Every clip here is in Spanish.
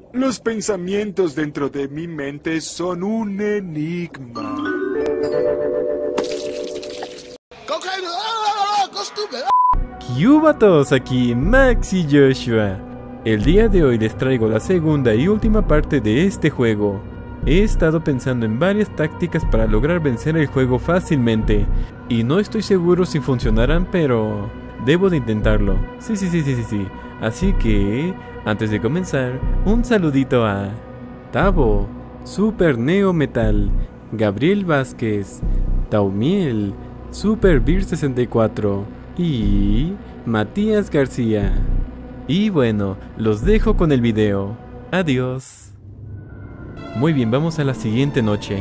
Los pensamientos dentro de mi mente son un enigma. ¿Qué hubo a todos? Aquí Max y Joshua. El día de hoy les traigo la segunda y última parte de este juego. He estado pensando en varias tácticas para lograr vencer el juego fácilmente y no estoy seguro si funcionarán, pero debo de intentarlo. Sí. Así que, antes de comenzar, un saludito a Tavo, Super Neo Metal, Gabriel Vázquez, Taumiel, Super Beer 64 y Matías García. Y bueno, los dejo con el video. Adiós. Muy bien, vamos a la siguiente noche.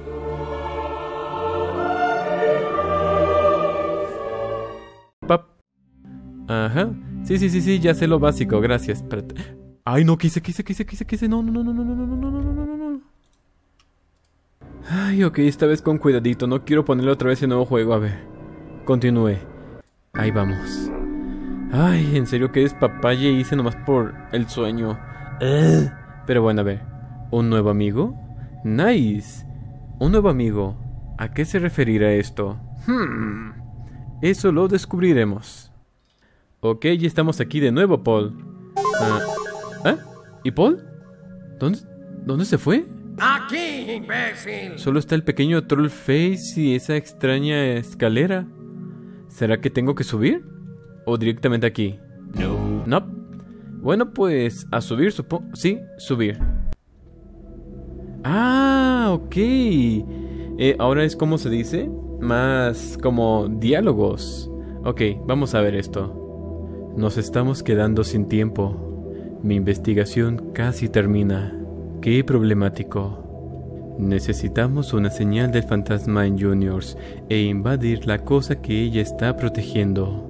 Pap. Ajá. Sí, ya sé lo básico, gracias. Espérate. Ay, no, quise. No. Ay, ok, esta vez con cuidadito. No quiero ponerle otra vez el nuevo juego. A ver. Continúe. Ahí vamos. Ay, en serio que despapalle hice nomás por el sueño. Pero bueno, a ver. ¿Un nuevo amigo? Nice. Un nuevo amigo. ¿A qué se referirá esto? Eso lo descubriremos. Ok, ya estamos aquí de nuevo, Paul. ¿Y Paul? ¿Dónde se fue? ¡Aquí, imbécil! Solo está el pequeño troll face y esa extraña escalera. ¿Será que tengo que subir? ¿O directamente aquí? No. Bueno, pues a subir, supongo. Sí, subir. Ah, ok. Ahora es como se dice, más como diálogos. Ok, vamos a ver esto. Nos estamos quedando sin tiempo. Mi investigación casi termina. Qué problemático. Necesitamos una señal del fantasma en Juniors e invadir la cosa que ella está protegiendo.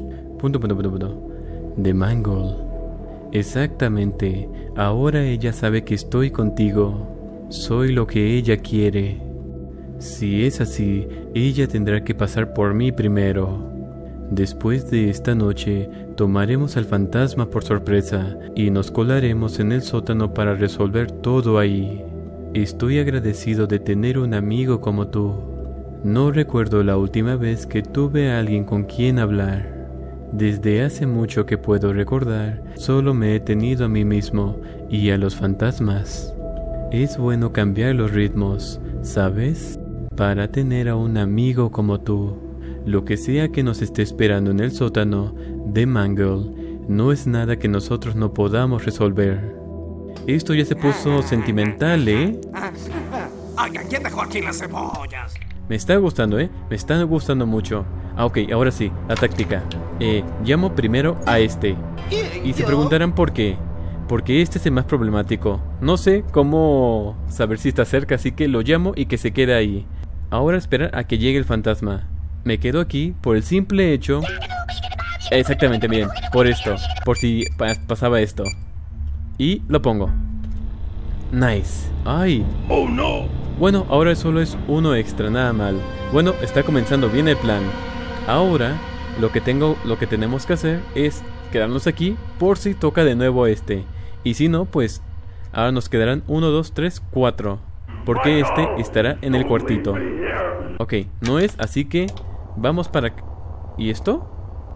The Mangle. Exactamente. Ahora ella sabe que estoy contigo. Soy lo que ella quiere. Si es así, ella tendrá que pasar por mí primero. Después de esta noche, tomaremos al fantasma por sorpresa y nos colaremos en el sótano para resolver todo ahí. Estoy agradecido de tener un amigo como tú. No recuerdo la última vez que tuve a alguien con quien hablar. Desde hace mucho que puedo recordar, solo me he tenido a mí mismo y a los fantasmas. Es bueno cambiar los ritmos, ¿sabes? Para tener a un amigo como tú. Lo que sea que nos esté esperando en el sótano de Mangle, no es nada que nosotros no podamos resolver. Esto ya se puso sentimental, ¿eh? Oigan, ¿quién dejó aquí las cebollas? Me está gustando, ¿eh? Me está gustando mucho. Ok, ahora sí, la táctica. Llamo primero a este. Y se preguntarán por qué. Porque este es el más problemático. No sé cómo saber si está cerca, así que lo llamo y que se quede ahí. Ahora esperar a que llegue el fantasma. Me quedo aquí por el simple hecho... Exactamente, miren, por esto. Por si pasaba esto. Y lo pongo. Nice. Ay. ¡Oh, no! Bueno, ahora solo es uno extra, nada mal. Bueno, está comenzando bien el plan. Ahora, lo que tenemos que hacer es quedarnos aquí por si toca de nuevo este. Y si no, pues ahora nos quedarán 1, 2, 3, 4. Porque este estará en el cuartito. Ok, no es, así que vamos para... ¿Y esto?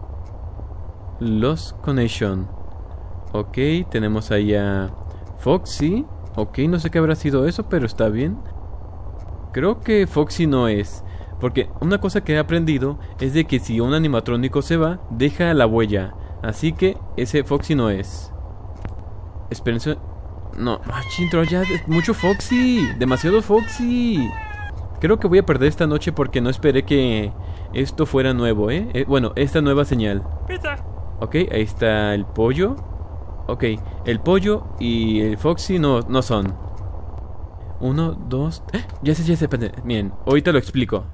Lost Connection. Ok, tenemos ahí a Foxy. Ok, no sé qué habrá sido eso, pero está bien. Creo que Foxy no es. Porque una cosa que he aprendido es de que si un animatrónico se va, deja la huella. Así que ese Foxy no es. Espérense. No, chintro, ya mucho Foxy. Demasiado Foxy. Creo que voy a perder esta noche porque no esperé que esto fuera nuevo, bueno, esta nueva señal. Pizza. Ok, ahí está el pollo. Ok, el pollo y el Foxy no son. 1, 2... Ya sé, bien, ahorita lo explico.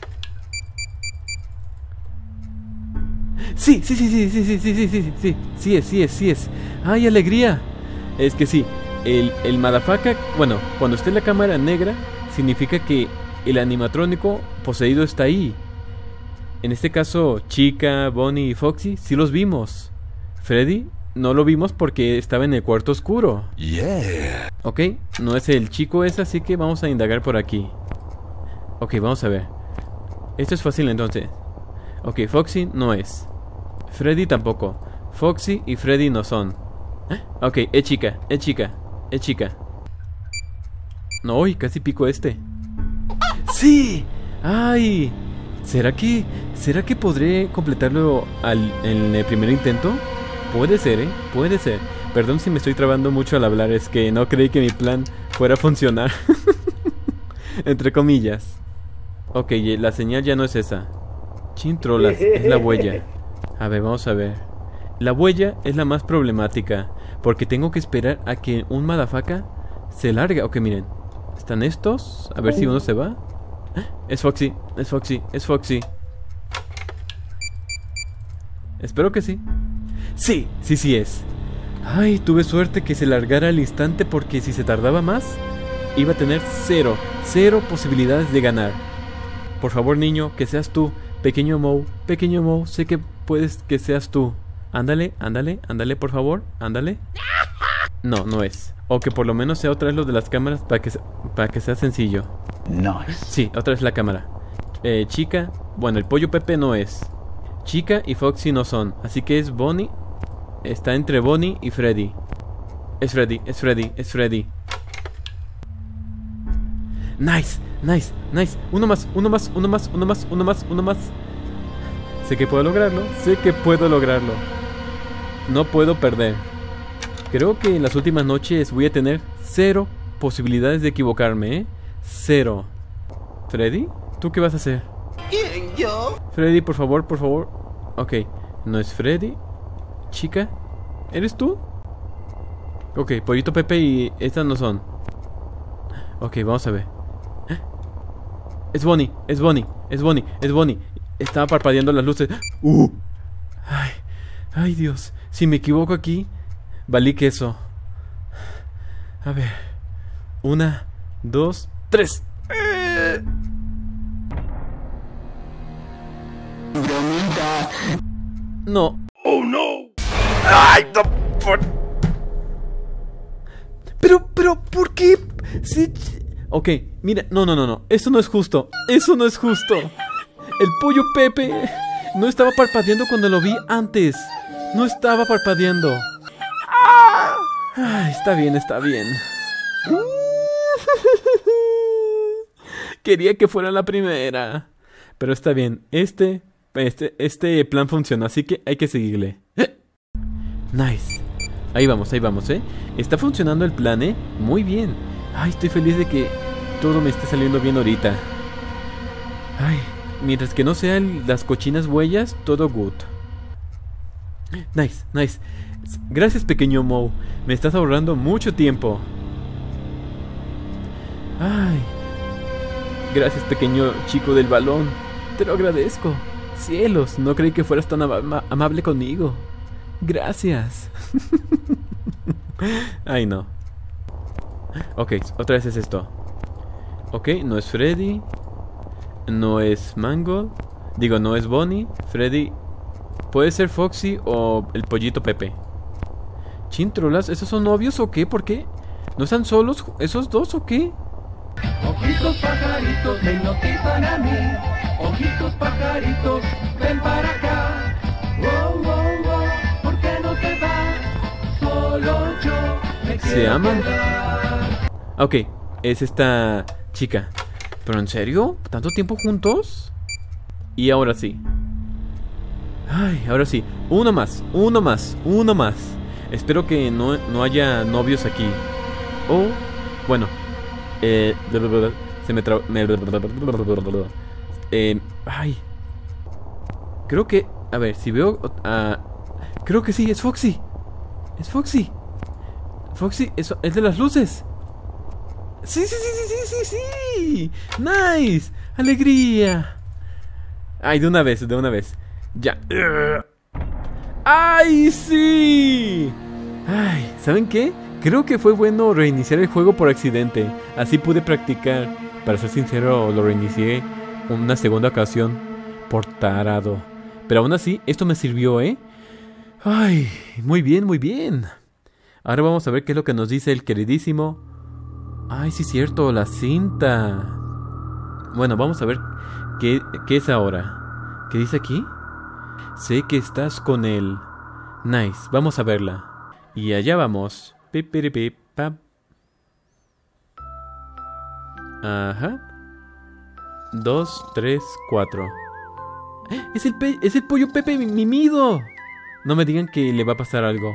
Sí es. ¡Ay, alegría! Es que sí, el motherfucker, bueno, cuando esté en la cámara negra, significa que el animatrónico poseído está ahí. En este caso, Chica, Bonnie y Foxy sí los vimos. Freddy no lo vimos porque estaba en el cuarto oscuro. Yeah. Ok, no es el chico ese, así que vamos a indagar por aquí. Ok, vamos a ver. Esto es fácil entonces. Ok, Foxy no es. Freddy tampoco. Foxy y Freddy no son. Ok, es chica, es chica, es chica. No, uy, casi pico este. ¡Sí! ¡Ay! ¿Será que podré completarlo en el primer intento? Puede ser, puede ser. Perdón si me estoy trabando mucho al hablar, es que no creí que mi plan fuera a funcionar. Entre comillas. Ok, la señal ya no es esa. Chintrolas, es la huella. A ver, vamos a ver. La huella es la más problemática, porque tengo que esperar a que un motherfucker se largue. Ok, miren. Están estos. A ver si uno se va. Es Foxy, es Foxy, es Foxy. Espero que sí. Sí, sí es. Ay, tuve suerte que se largara al instante, porque si se tardaba más, iba a tener cero posibilidades de ganar. Por favor, niño, que seas tú. Pequeño Moe, sé que puedes que seas tú. Ándale, por favor, ándale. No, no es. O que por lo menos sea otra vez lo de las cámaras para que sea sencillo. Nice. Sí, otra vez la cámara. Chica, bueno, el pollo Pepe no es. Chica y Foxy no son. Así que es Bonnie. Está entre Bonnie y Freddy. Es Freddy. Nice. Uno más. Sé que puedo lograrlo. No puedo perder. Creo que en las últimas noches voy a tener 0 posibilidades de equivocarme, ¿eh? 0. ¿Freddy? ¿Tú qué vas a hacer? ¿Quién, yo? Freddy, por favor. Ok, no es Freddy. Chica, ¿eres tú? Ok, Pollito Pepe y estas no son. Ok, vamos a ver. Es Bonnie. Estaba parpadeando las luces. Ay, Dios. Si me equivoco aquí, valí queso. A ver. 1, 2, 3. No. Oh no. ¡Ay, no! Pero, ¿por qué? Sí. Ok, mira, no. Eso no es justo. El pollo Pepe no estaba parpadeando cuando lo vi antes. No estaba parpadeando. Ay, está bien. Quería que fuera la primera. Pero está bien. Este plan funciona, así que hay que seguirle. Nice. Ahí vamos, Está funcionando el plan, muy bien. Ay, estoy feliz de que todo me esté saliendo bien ahorita. Ay, mientras que no sean las cochinas huellas, todo good. Nice. Gracias, pequeño Moe. Me estás ahorrando mucho tiempo. Ay. Gracias, pequeño chico del balón. Te lo agradezco. Cielos, no creí que fueras tan amable conmigo. Gracias. Ay, no. Ok, otra vez es esto. Ok, no es Freddy. No es Mango. Digo, no es Bonnie. Freddy. Puede ser Foxy o el pollito Pepe. Chintrolas, ¿esos son novios o qué? ¿Por qué? ¿No están solos esos dos o qué? Ojitos pajaritos, ven aquí para mí. Ojitos pajaritos, ven para acá. Wow, wow, wow, ¿por qué no te vas? Solo yo me quiero ¿Se aman? quedar. Ok, es esta chica. ¿Pero en serio? ¿Tanto tiempo juntos? Y ahora sí. Ay, ahora sí. Uno más. Espero que no haya novios aquí. O, bueno. Se me trabó. Ay. Creo que. A ver, si veo. Creo que sí, es Foxy. Foxy, eso es de las luces. Sí. Nice. Alegría. Ay, de una vez. Ya. ¡Ay, sí! Ay, ¿saben qué? Creo que fue bueno reiniciar el juego por accidente. Así pude practicar. Para ser sincero, lo reinicié una segunda ocasión por tarado. Pero aún así, esto me sirvió, ¿eh? Ay, muy bien, muy bien. Ahora vamos a ver qué es lo que nos dice el queridísimo... Ay, sí es cierto, la cinta. Bueno, vamos a ver qué es ahora. ¿Qué dice aquí? Sé que estás con él. Nice, vamos a verla. Y allá vamos. Pip, pap. Ajá. 2, 3, 4. Es el pollo Pepe mimido. No me digan que le va a pasar algo.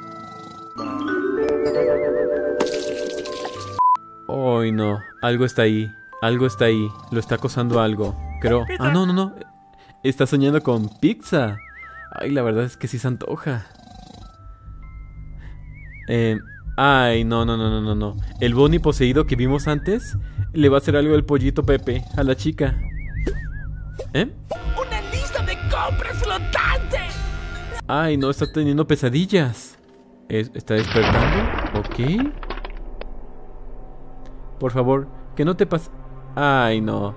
Ay, no. Algo está ahí. Algo está ahí. Lo está acosando algo. Creo. Ah, no. Está soñando con pizza. Ay, la verdad es que sí se antoja. Ay, no. El Bonnie poseído que vimos antes le va a hacer algo el pollito Pepe a la chica. ¡Una lista de compras flotante! Ay, no, está teniendo pesadillas. ¿Está despertando? Ok. Por favor, que no te pase... Ay, no.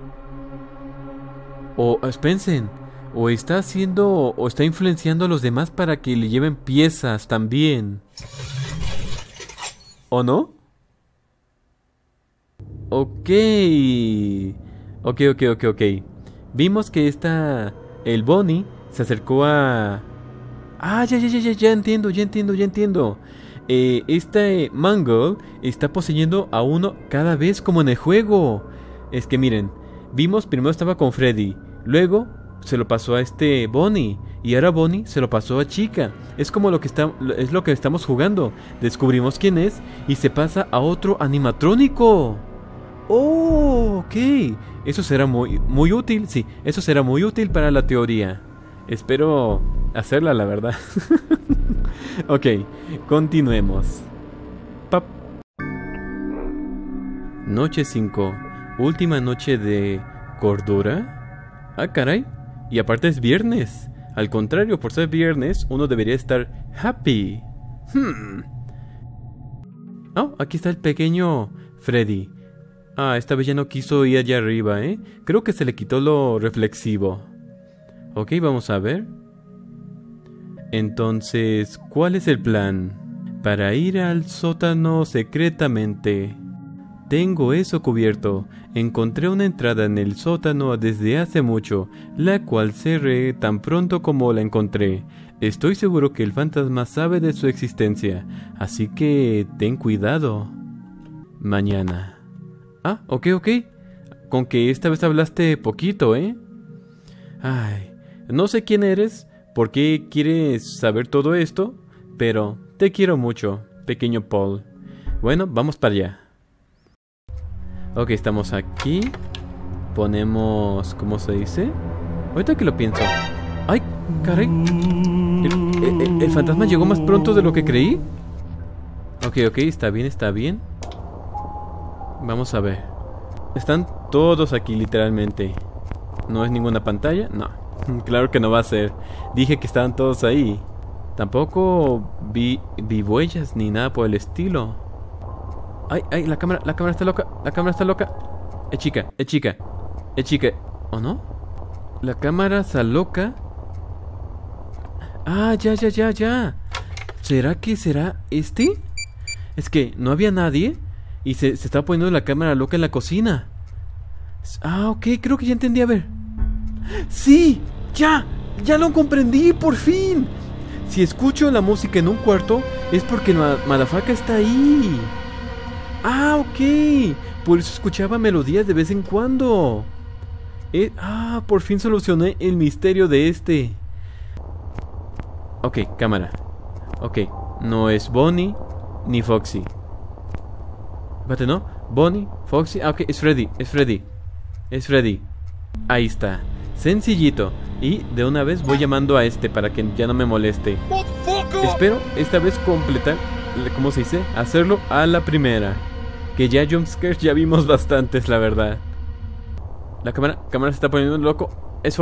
O, espérense. O está haciendo... O está influenciando a los demás para que le lleven piezas también. ¿O no? Ok. Ok. Vimos que el Bonnie se acercó a... Ah, ya entiendo. Este Mangle está poseyendo a uno cada vez como en el juego. Es que miren, vimos primero estaba con Freddy, luego se lo pasó a este Bonnie y ahora Bonnie se lo pasó a Chica. Es como lo que estamos jugando. Descubrimos quién es y se pasa a otro animatrónico. Oh, ok. Eso será muy útil. Sí, eso será muy útil para la teoría. Espero hacerla, la verdad. Ok, continuemos. Pap. Noche 5. Última noche de cordura. Ah, caray. Y aparte es viernes. Al contrario, por ser viernes, uno debería estar happy. Oh, aquí está el pequeño Freddy. Ah, esta vez ya no quiso ir allá arriba, ¿eh? Creo que se le quitó lo reflexivo. Ok, vamos a ver. Entonces, ¿cuál es el plan? Para ir al sótano secretamente. Tengo eso cubierto. Encontré una entrada en el sótano desde hace mucho, la cual cerré tan pronto como la encontré. Estoy seguro que el fantasma sabe de su existencia, así que ten cuidado. Mañana. Ah, ok. Con que esta vez hablaste poquito, ¿eh? Ay, no sé quién eres, por qué quieres saber todo esto, pero te quiero mucho, pequeño Paul. Bueno, vamos para allá. Ok, estamos aquí. Ponemos... ¿Cómo se dice? Ahorita que lo pienso. ¡Ay, caray! ¿El fantasma llegó más pronto de lo que creí? Ok, está bien. Vamos a ver. Están todos aquí, literalmente. ¿No es ninguna pantalla? No. Claro que no va a ser. Dije que estaban todos ahí. Tampoco vi huellas ni nada por el estilo. Ay, la cámara está loca. La cámara está loca. Chica. ¿O no? La cámara está loca. Ah, ya. ¿Será que será este? Es que no había nadie y se estaba poniendo la cámara loca en la cocina. Ah, ok, creo que ya entendí, a ver. ¡Sí! ¡Ya lo comprendí, por fin! Si escucho la música en un cuarto es porque Madafaka está ahí. Ah, ok. Por eso escuchaba melodías de vez en cuando. Por fin solucioné el misterio de este. Ok, cámara. Ok, no es Bonnie ni Foxy. Espérate, ¿no? Bonnie, Foxy. Ah, ok, es Freddy. Ahí está. Sencillito. Y de una vez voy llamando a este para que ya no me moleste. Espero esta vez completar, ¿cómo se dice? Hacerlo a la primera. Que ya jumpscares ya vimos bastantes, la verdad. La cámara se está poniendo loco. Es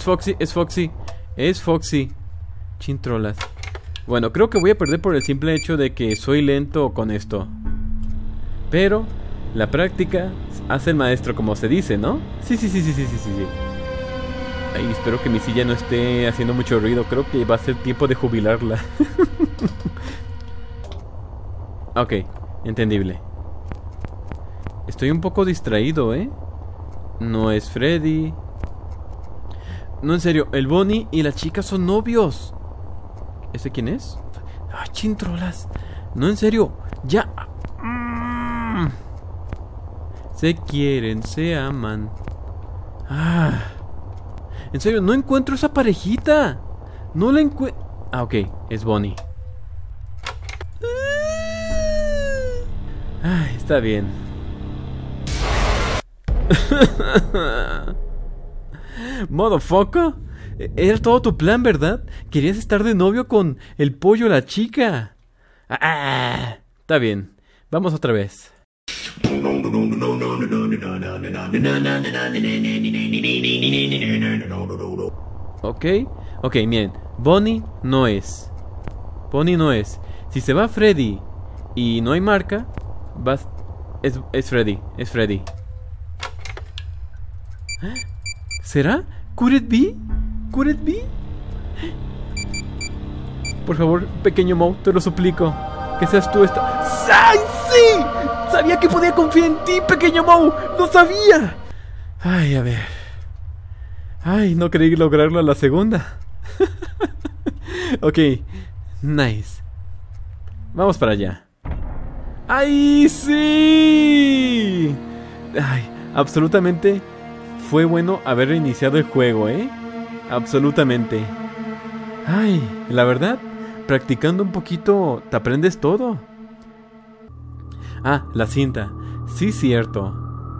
Foxy. Chintrolas. Bueno, creo que voy a perder por el simple hecho de que soy lento con esto. Pero la práctica hace el maestro, como se dice, ¿no? Sí. Ay, espero que mi silla no esté haciendo mucho ruido. Creo que va a ser tiempo de jubilarla. Ok, entendible. Estoy un poco distraído, ¿eh? No es Freddy. No, en serio, el Bonnie y la chica son novios. ¿Ese quién es? ¡Ah, chintrolas! No, en serio, ya. Se quieren, se aman. En serio, no encuentro esa parejita. No la encuentro. Ah, ok, es Bonnie. Está bien. Motherfucker. Era todo tu plan, ¿verdad? Querías estar de novio con el pollo la chica. Está bien. Vamos otra vez. Ok, miren. Bonnie no es. Bonnie no es. Si se va Freddy y no hay marca, es Freddy. Es Freddy. ¿Será? ¿Could it be? ¿Could it be? Por favor, pequeño Moe, te lo suplico. Que seas tú esta... ¡Ay, sí! Sabía que podía confiar en ti, pequeño Moe. ¡Lo sabía! Ay, a ver. Ay, no creí lograrlo a la segunda. Ok, nice. Vamos para allá. ¡Ay, sí! Ay, absolutamente fue bueno haber reiniciado el juego, ¿eh? Absolutamente. Ay, la verdad, practicando un poquito te aprendes todo. Ah, la cinta. Sí, cierto.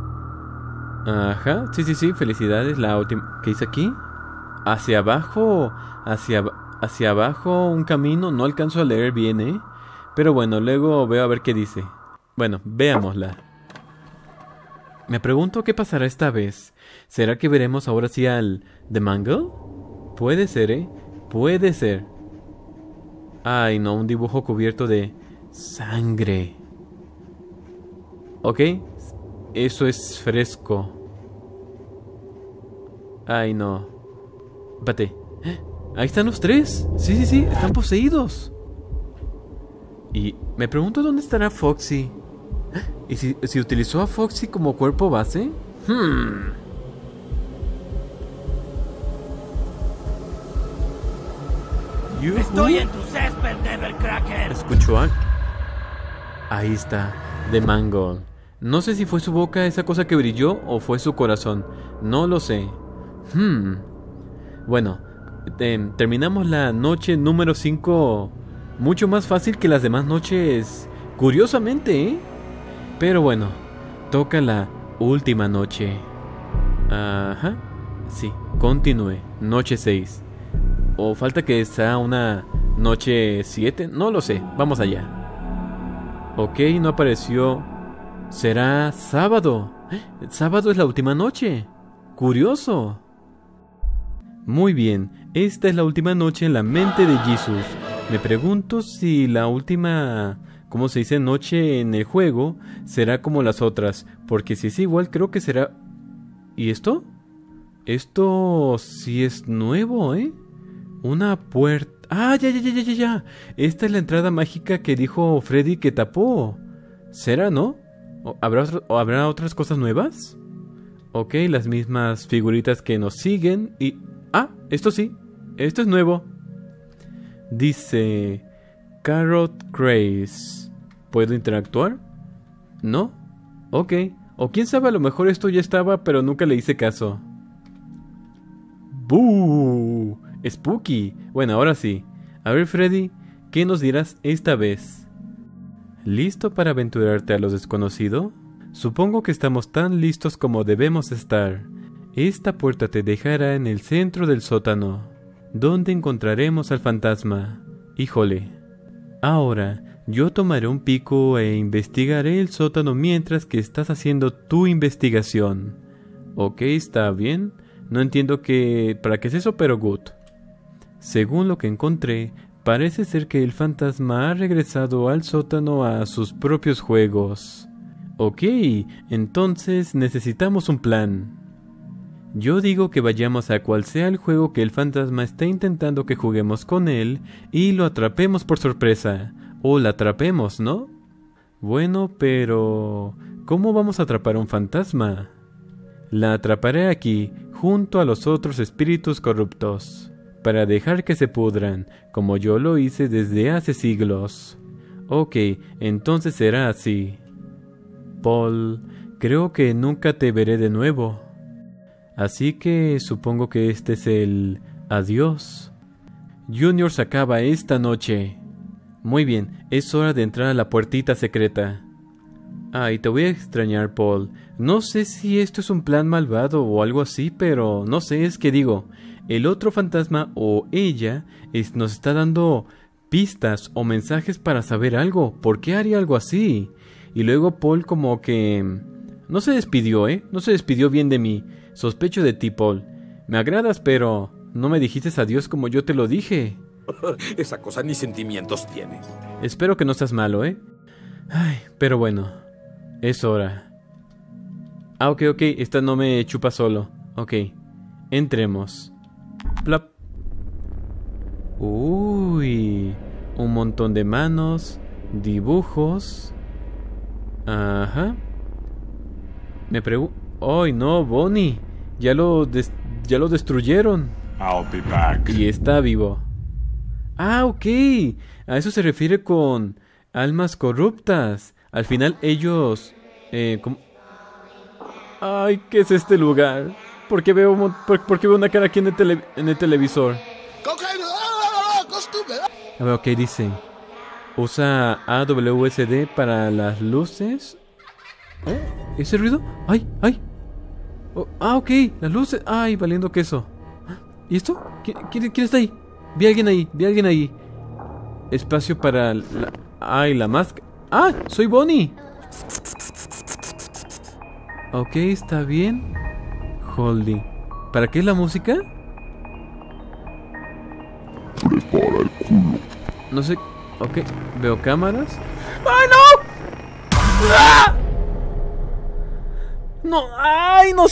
Ajá, sí, felicidades. La última... ¿Qué hice aquí? Hacia abajo, hacia abajo un camino. No alcanzo a leer bien, ¿eh? Pero bueno, luego veo a ver qué dice. Bueno, veámosla. Me pregunto qué pasará esta vez. ¿Será que veremos ahora sí al The Mangle? Puede ser, ¿eh? Puede ser. Ay, no, un dibujo cubierto de sangre. Ok, eso es fresco. Ay, no. Espérate. Ahí están los tres. Sí, están poseídos. Y me pregunto dónde estará Foxy. ¿Y si utilizó a Foxy como cuerpo base? Estoy en tu césped, Nevercracker. ¿Escuchó a...? Ahí está, The Mangle. No sé si fue su boca esa cosa que brilló o fue su corazón. No lo sé. Bueno, terminamos la noche número 5 mucho más fácil que las demás noches. Curiosamente, ¿eh? Pero bueno, toca la última noche. Ajá. Sí, continúe. Noche 6. ¿O falta que sea una noche 7? No lo sé. Vamos allá. Ok, no apareció. ¿Será sábado? Sábado es la última noche. Curioso. Muy bien. Esta es la última noche en la mente de Jesus. Me pregunto si la última... ¿Cómo se dice? Noche en el juego será como las otras, porque si es igual creo que será... ¿Y esto? Esto sí es nuevo, ¿eh? Una puerta... ¡Ah, ya! Esta es la entrada mágica que dijo Freddy que tapó. ¿Será, no? ¿Habrá otras cosas nuevas? Ok, las mismas figuritas que nos siguen y... ¡Ah! Esto sí, esto es nuevo. Dice... Carrot Craze. ¿Puedo interactuar? ¿No? Ok. O quién sabe, a lo mejor esto ya estaba, pero nunca le hice caso. ¡Buu! Spooky. Bueno, ahora sí. A ver, Freddy, ¿qué nos dirás esta vez? ¿Listo para aventurarte a lo desconocido? Supongo que estamos tan listos como debemos estar. Esta puerta te dejará en el centro del sótano, donde encontraremos al fantasma. Híjole. Ahora, yo tomaré un pico e investigaré el sótano mientras que estás haciendo tu investigación. Ok, está bien. No entiendo para qué es eso, pero good. Según lo que encontré, parece ser que el fantasma ha regresado al sótano a sus propios juegos. Ok, entonces necesitamos un plan. Yo digo que vayamos a cual sea el juego que el fantasma esté intentando que juguemos con él y lo atrapemos por sorpresa. O la atrapemos, ¿no? Bueno, pero... ¿cómo vamos a atrapar a un fantasma? La atraparé aquí, junto a los otros espíritus corruptos, para dejar que se pudran, como yo lo hice desde hace siglos. Ok, entonces será así. Paul, creo que nunca te veré de nuevo. Así que supongo que este es el adiós. Junior se acaba esta noche. Muy bien, es hora de entrar a la puertita secreta. Ay, te voy a extrañar, Paul. No sé si esto es un plan malvado o algo así, pero no sé, es que digo, el otro fantasma o ella nos está dando pistas o mensajes para saber algo. ¿Por qué haría algo así? Y luego Paul como que... no se despidió, no se despidió bien de mí. Sospecho de ti, Paul. Me agradas, pero no me dijiste adiós como yo te lo dije. Esa cosa ni sentimientos tiene. Espero que no seas malo, Ay, pero bueno, es hora. Ah, ok, esta no me chupa solo. Ok, entremos. Plop. Uy, un montón de manos, dibujos. Ajá. Me pregunto... ¡ay, no, Bonnie! Ya lo destruyeron. I'll be back. Y está vivo. Ah, ok. A eso se refiere con almas corruptas. Al final ellos... Ay, ¿qué es este lugar? ¿Por qué veo una cara aquí en el televisor? A ver, ok, dice... usa AWSD para las luces. ¿Ese ruido? ¡Ay! Oh, ok, las luces. ¡Ay, valiendo queso! ¿Y esto? ¿Quién está ahí? Vi a alguien ahí. Espacio para la máscara. ¡Ah! ¡Soy Bonnie! Ok, está bien. Holdy. ¿Para qué es la música? Prepara el culo. No sé. Ok, veo cámaras. ¡Ay, no! ¡Ah! No, ay, no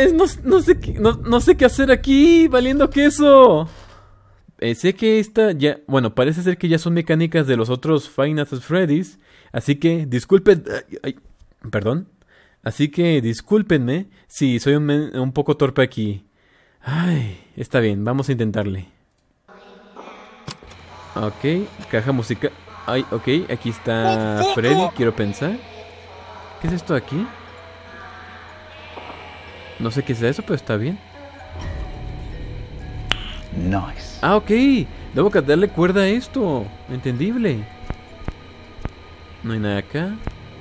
sé qué hacer aquí, valiendo queso. Sé que esta ya, bueno, parece ser que ya son mecánicas de los otros Five Nights at Freddy's, así que disculpen, perdón, así que discúlpenme si soy un poco torpe aquí. Ay, está bien, vamos a intentarle. Ok, caja musical. Ay, ok, aquí está Freddy, quiero pensar. ¿Qué es esto aquí? No sé qué es eso, pero está bien. Nice. Ah, ok. Debo darle cuerda a esto. Entendible. No hay nada acá.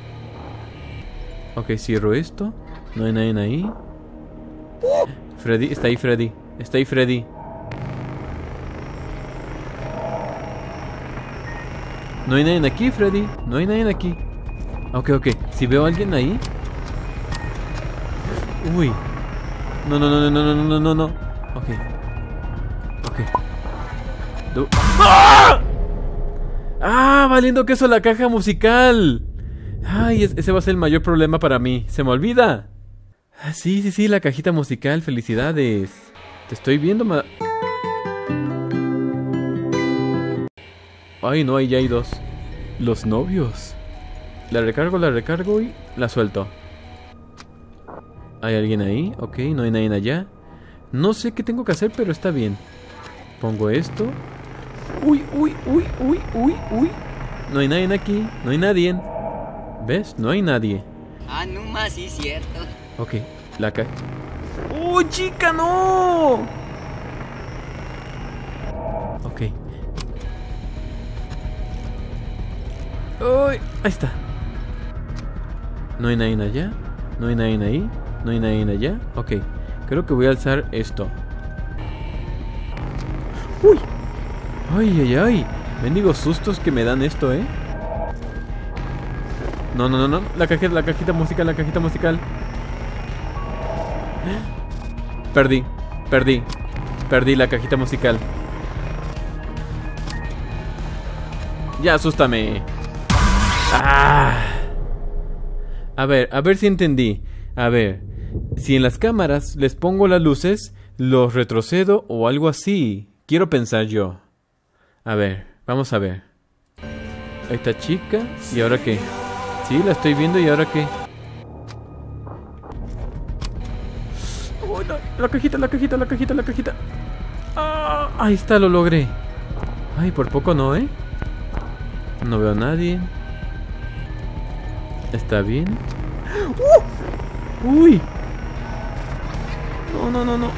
Ok, cierro esto. No hay nadie ahí. Freddy, está ahí Freddy. Está ahí Freddy. No hay nadie aquí, Freddy. No hay nadie aquí. Ok. Si veo a alguien ahí. Uy. No. Ok. ¡Ah! ¡Ah! Valiendo queso la caja musical. Ay, ese va a ser el mayor problema para mí. Se me olvida. Ah, sí, la cajita musical. Felicidades. Te estoy viendo, Ay, no, ahí ya hay dos. Los novios. La recargo y la suelto. ¿Hay alguien ahí? Ok, no hay nadie allá. No sé qué tengo que hacer, pero está bien. Pongo esto. Uy. No hay nadie aquí. No hay nadie. ¿Ves? No hay nadie. Ah, no más, sí, cierto. Ok, la caja. ¡Oh, chica, no! Ok. ¡Uy! Ahí está. No hay nadie allá. No hay nadie ahí. No hay nadie allá. Ok. Creo que voy a alzar esto. ¡Uy! ¡Ay! Mendigos sustos que me dan esto, No. La cajita musical. Perdí la cajita musical. Ya, asústame. ¡Ah! A ver si entendí. A ver, si en las cámaras les pongo las luces, los retrocedo o algo así. Quiero pensar yo. A ver, vamos a ver. Ahí está chica. ¿Y ahora qué? Sí, la estoy viendo. ¿Y ahora qué? Oh, la cajita, la cajita, la cajita, la cajita. Ah, ahí está, lo logré. Ay, por poco no, ¿eh? No veo a nadie. Está bien. ¡Uy! No, no, no, no.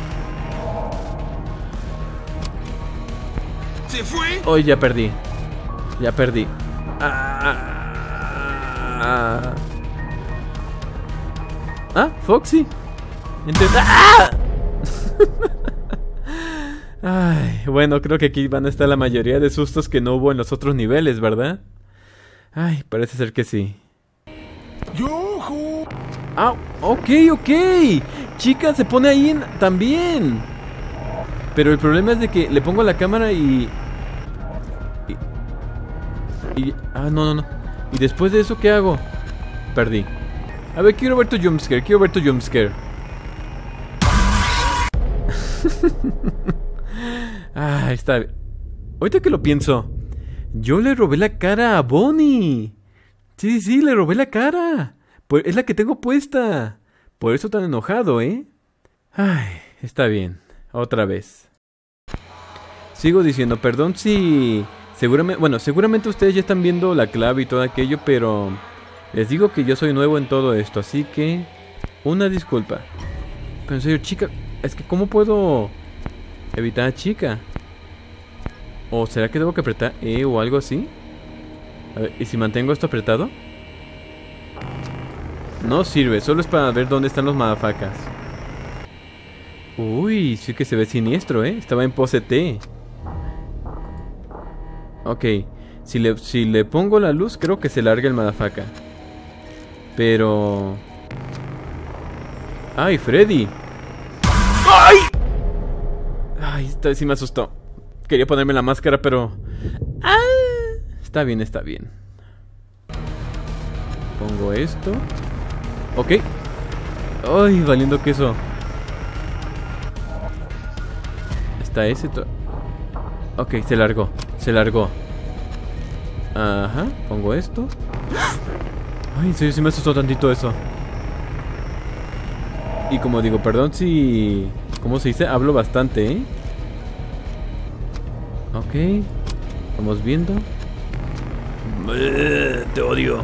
¿Se fue? Hoy ya perdí. Ya perdí. Ah, Foxy. ¡Ah! Ay, bueno, creo que aquí van a estar la mayoría de sustos que no hubo en los otros niveles, ¿verdad? Ay, parece ser que sí. ¡Yujú! Ah, ok. Chica se pone ahí también. Pero el problema es de que le pongo la cámara y... no. ¿Y después de eso qué hago? Perdí. A ver, quiero ver tu jumpscare. Está bien. Ahorita que lo pienso, yo le robé la cara a Bonnie. Sí, le robé la cara. Es la que tengo puesta. Por eso tan enojado, ¿eh? Ay, está bien. Otra vez. Sigo diciendo, perdón si... seguramente ustedes ya están viendo la clave y todo aquello, pero... les digo que yo soy nuevo en todo esto, así que... una disculpa. Pero en serio, chica... es que ¿cómo puedo evitar a chica? ¿O será que debo que apretar E o algo así? A ver, ¿y si mantengo esto apretado? No sirve, solo es para ver dónde están los madafacas. Uy, sí que se ve siniestro, ¿eh? Estaba en pose T. Ok, si le pongo la luz, creo que se larga el madafaca. Pero... ¡ay, Freddy! ¡Ay! Ay, esta vez sí me asustó. Quería ponerme la máscara, pero... ¡ah! Está bien. Pongo esto. Ok. ¡Ay, valiendo queso! Está ese... ok, se largó. Ajá, pongo esto. Ay, en serio, sí me asustó tantito eso. Y como digo, perdón si... ¿cómo se dice? Hablo bastante, ¿eh? Ok. Vamos viendo. Te odio.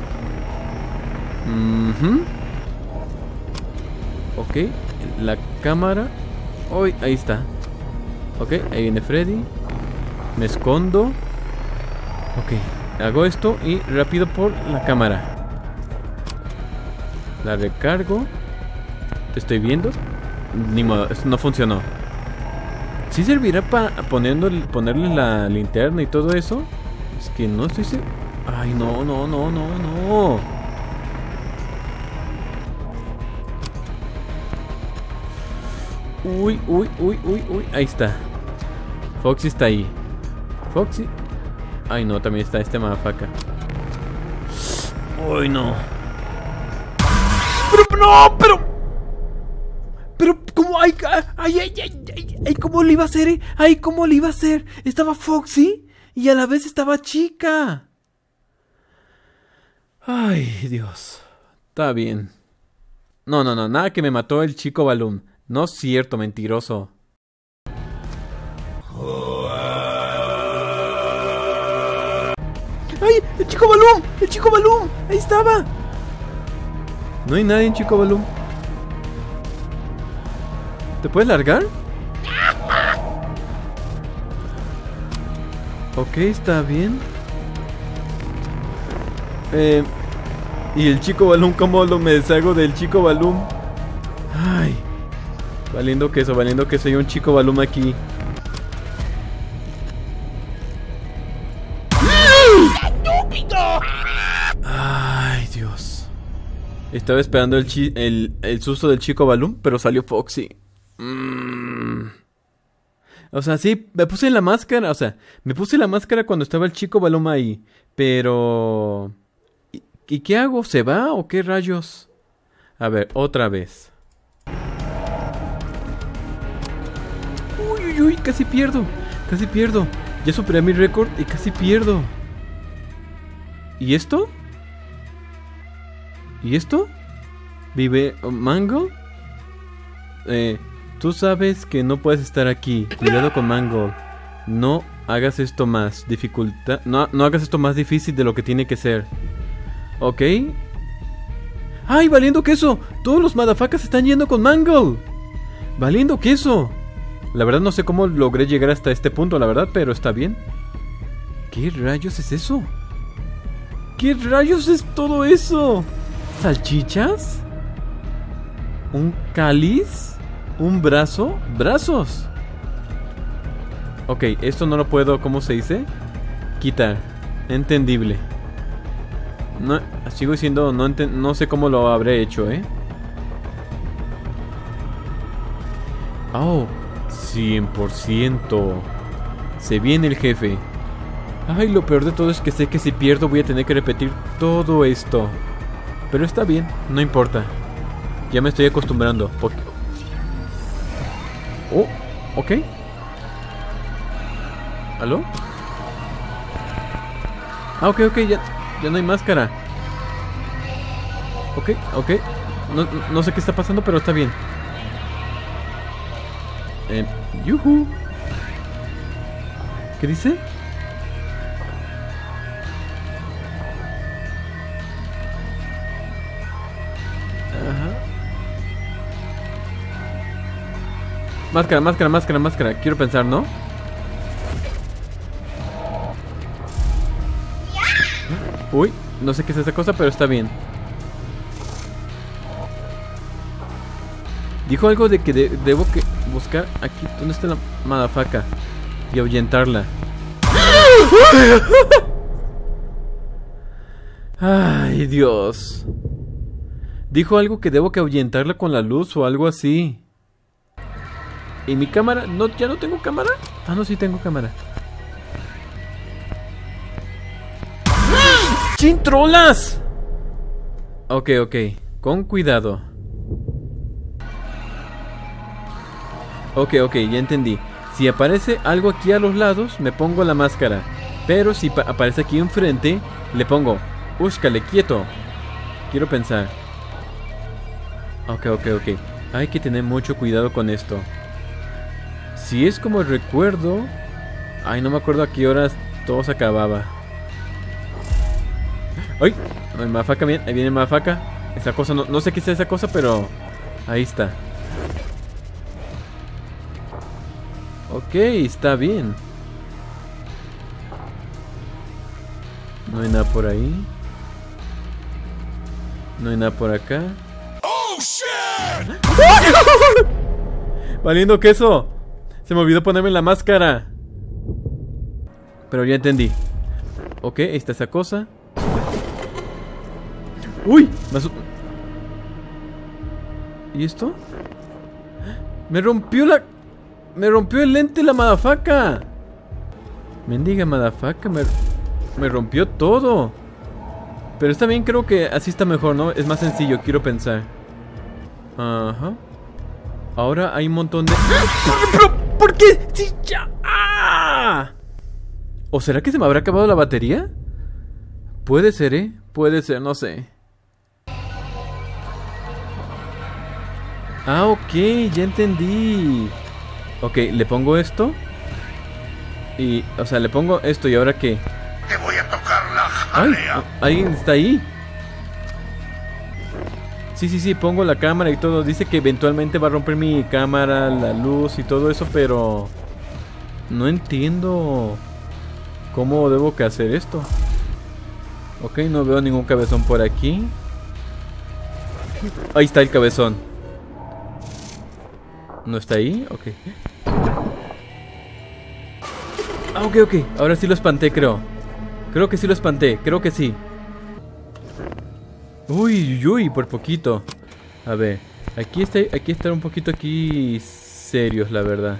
Ok. La cámara. Uy, ahí está. Ok, ahí viene Freddy. Me escondo. Ok, hago esto y rápido por la cámara. La recargo. Te estoy viendo. Ni modo, esto no funcionó. ¿Sí servirá para ponerle la linterna y todo eso? Es que no estoy seguro. Ay, no. Uy. Ahí está. Foxy está ahí. Foxy. Ay, no, también está este madafaca. Uy, no. Pero, ¿cómo? Ay, ¿cómo le iba a hacer? ¿Cómo le iba a hacer? Estaba Foxy y a la vez estaba chica. Ay, Dios. Está bien. No, nada que me mató el chico Balloon. No es cierto, mentiroso. ¡Ay! ¡El chico Balloon! ¡Ahí estaba! No hay nadie en Chico Balloon. ¿Te puedes largar? Ok, está bien. ¿Y el Chico Balloon? ¿Cómo me deshago del Chico Balloon? Ay. Valiendo queso, hay un Chico Balloon aquí. Ay, Dios. Estaba esperando el susto del Chico Balloon, pero salió Foxy. O sea, sí, me puse la máscara. O sea, me puse la máscara cuando estaba el Chico Balloon ahí. Pero... ¿Y qué hago? ¿Se va o qué rayos? A ver, otra vez. uy, casi pierdo. Casi pierdo. Ya superé mi récord y casi pierdo. ¿Y esto? ¿Y esto? ¿Vive Mango? Tú sabes que no puedes estar aquí. Cuidado con Mango. No hagas esto más dificultad. No hagas esto más difícil de lo que tiene que ser. ¿Ok? ¡Ay, valiendo queso! Todos los motherfuckers están yendo con Mango. ¡Valiendo queso! La verdad no sé cómo logré llegar hasta este punto, la verdad, pero está bien. ¿Qué rayos es eso? ¿Qué rayos es todo eso? ¿Salchichas? ¿Un cáliz? ¿Un brazo? ¡Brazos! Ok, esto no lo puedo, ¿cómo se dice? Quitar. Entendible. No, sigo diciendo, no sé cómo lo habré hecho, ¿eh? Oh, 100%. Se viene el jefe. Ay, lo peor de todo es que sé que si pierdo voy a tener que repetir todo esto. Pero está bien, no importa. Ya me estoy acostumbrando. Oh, ok. ¿Aló? Ah, ok, ya no hay máscara. Ok. No sé qué está pasando, pero está bien. Yuhu. ¿Qué dice? Ajá. Máscara. Quiero pensar, ¿no? Uy, no sé qué es esa cosa, pero está bien. Dijo algo de que debo que buscar aquí. ¿Dónde está la madafaca? Y ahuyentarla. Ay, Dios. Dijo algo que debo que ahuyentarla con la luz o algo así. ¿Y mi cámara? No, ¿ya no tengo cámara? Ah, no, sí tengo cámara. ¡Chintrolas! Ok. Con cuidado. Ok, ya entendí. Si aparece algo aquí a los lados, me pongo la máscara. Pero si aparece aquí enfrente, le pongo Úscale, quieto. Quiero pensar. Ok. Hay que tener mucho cuidado con esto. Si es como recuerdo... Ay, no me acuerdo a qué horas todo se acababa. ¡Ay! Mafaca, bien, ahí viene Mafaca. Esa cosa, no sé qué es esa cosa, pero... Ahí está. Ok, está bien. No hay nada por ahí. No hay nada por acá. ¡Oh, shit! ¡Valiendo queso! Se me olvidó ponerme la máscara. Pero ya entendí. Ok, ahí está esa cosa. ¡Uy! ¿Y esto? Me rompió el lente la madafaca. Mendiga madafaca, me rompió todo. Pero está bien, creo que así está mejor, ¿no? Es más sencillo, quiero pensar. Ajá. Ahora hay un montón de... ¿Pero por qué? Sí, ya. ¡Ah! ¿O será que se me habrá acabado la batería? Puede ser, ¿eh? Puede ser, no sé. Ah, ok, ya entendí. Ok, le pongo esto. Y, o sea, le pongo esto y ahora qué. Te voy a tocar la jalea. Ay, alguien está ahí. Sí, pongo la cámara y todo. Dice que eventualmente va a romper mi cámara, la luz y todo eso, pero... No entiendo cómo debo que hacer esto. Ok, no veo ningún cabezón por aquí. Ahí está el cabezón. ¿No está ahí? Ok. Ah, ok. Ahora sí lo espanté, creo. Creo que sí lo espanté. Creo que sí. Uy, por poquito. A ver. Aquí está un poquito aquí serios, la verdad.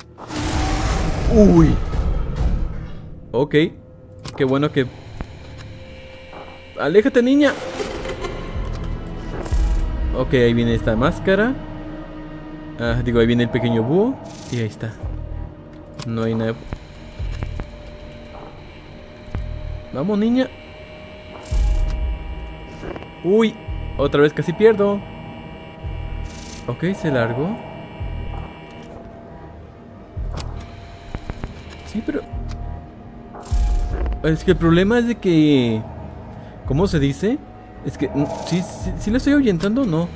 Uy. Ok. Qué bueno que... ¡Aléjate, niña! Ok, ahí viene esta máscara. Digo, ahí viene el pequeño búho. Y ahí está. No hay nada. Vamos, niña. Uy, otra vez casi pierdo. Ok, se largó. Sí, pero... Es que el problema es de que... ¿Cómo se dice? Es que... ¿Sí le estoy ahuyentando o no?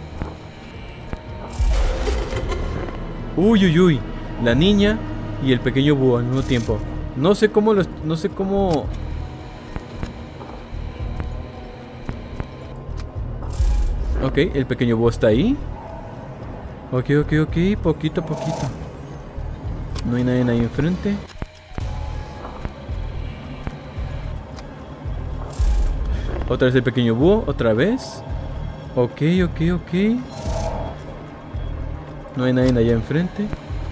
Uy, uy, uy. La niña y el pequeño búho al mismo tiempo. No sé cómo los... No sé cómo... Ok, el pequeño búho está ahí. Ok, ok, ok. Poquito a poquito. No hay nadie ahí enfrente. Otra vez el pequeño búho, otra vez. Ok, ok, ok. No hay nadie allá enfrente.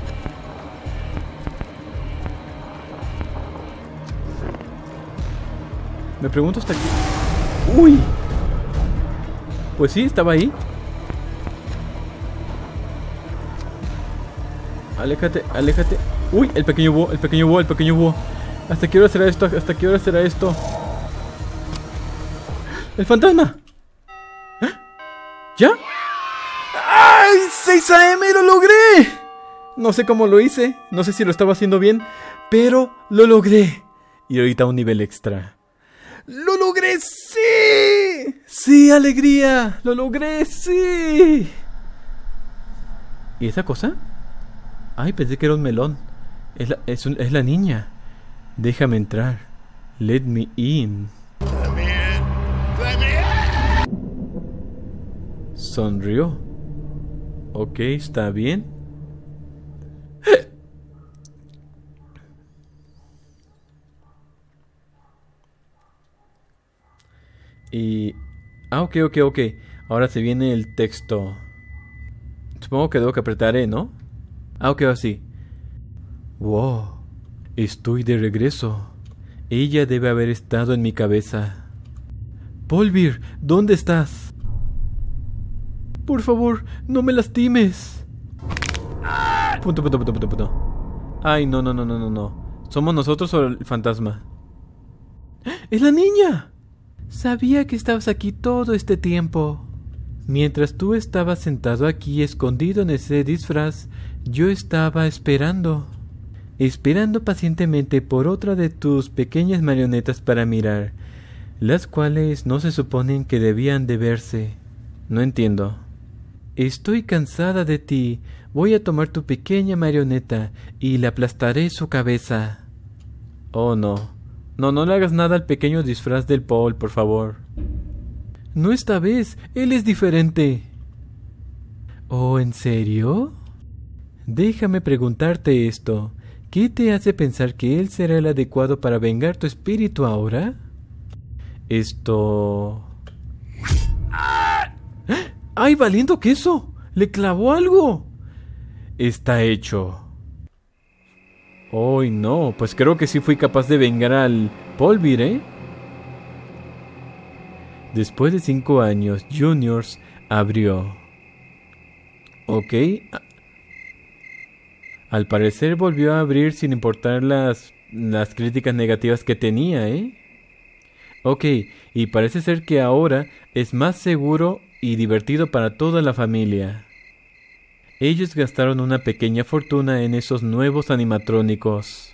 Me pregunto hasta aquí. ¡Uy! Pues sí, estaba ahí. Aléjate, aléjate. ¡Uy! El pequeño búho, el pequeño búho, el pequeño búho. ¿Hasta qué hora será esto? ¿Hasta qué hora será esto? ¡El fantasma! ¿Eh? ¿Ya? ¡Ay! ¡6 AM! ¡Lo logré! No sé cómo lo hice. No sé si lo estaba haciendo bien. Pero lo logré. Y ahorita un nivel extra. ¡Lo logré! ¡Sí! ¡Sí, alegría! ¡Lo logré! ¡Sí! ¿Y esa cosa? Ay, pensé que era un melón. Es la niña. Déjame entrar. Let me in. Sonrió. Ok, está bien. Y... ok, ok, ok. Ahora se viene el texto. Supongo que debo que apretar E, ¿no? Ok, así. Wow. Estoy de regreso. Ella debe haber estado en mi cabeza. Polvir, ¿dónde estás? Por favor, no me lastimes. Punto. Ay, no. ¿Somos nosotros o el fantasma? ¡Es la niña! Sabía que estabas aquí todo este tiempo. Mientras tú estabas sentado aquí escondido en ese disfraz, yo estaba esperando pacientemente por otra de tus pequeñas marionetas para mirar, las cuales no se suponen que debían de verse. No entiendo. Estoy cansada de ti. Voy a tomar tu pequeña marioneta y le aplastaré su cabeza. Oh, no. No le hagas nada al pequeño disfraz del Paul, por favor. No esta vez. Él es diferente. ¿Oh, en serio? Déjame preguntarte esto. ¿Qué te hace pensar que él será el adecuado para vengar tu espíritu ahora? Esto... ¡Ay, valiendo queso! ¡Le clavó algo! Está hecho. ¡Ay, no! Pues creo que sí fui capaz de vengar al Polvir, ¿eh? Después de 5 años, Juniors abrió. Ok. Al parecer volvió a abrir sin importar las críticas negativas que tenía, ¿eh? Ok, y parece ser que ahora es más seguro y divertido para toda la familia. Ellos gastaron una pequeña fortuna en esos nuevos animatrónicos.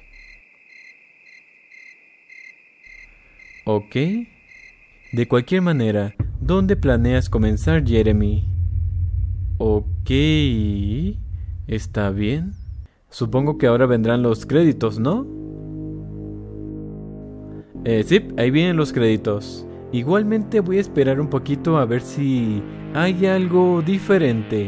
Ok. De cualquier manera, ¿dónde planeas comenzar, Jeremy? Ok. Está bien. Supongo que ahora vendrán los créditos, ¿no? Sí, ahí vienen los créditos. Igualmente voy a esperar un poquito a ver si hay algo diferente.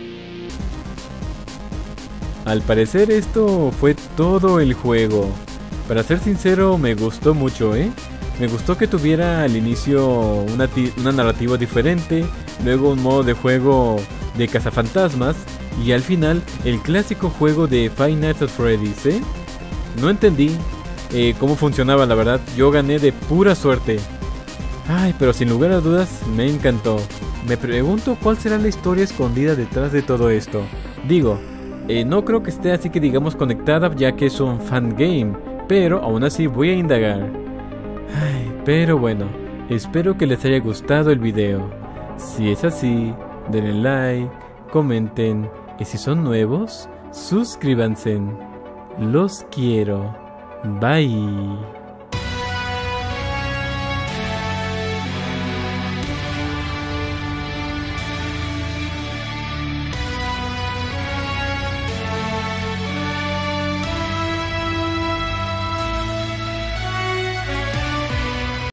Al parecer esto fue todo el juego. Para ser sincero, me gustó mucho, ¿eh? Me gustó que tuviera al inicio una narrativa diferente, luego un modo de juego de cazafantasmas y al final el clásico juego de Five Nights at Freddy's, ¿eh? No entendí cómo funcionaba, la verdad. Yo gané de pura suerte. Ay, pero sin lugar a dudas me encantó. Me pregunto cuál será la historia escondida detrás de todo esto. Digo, No creo que esté así que digamos conectada, ya que es un fangame, pero aún así voy a indagar. Ay, pero bueno, espero que les haya gustado el video. Si es así, denle like, comenten y si son nuevos, suscríbanse. Los quiero. Bye.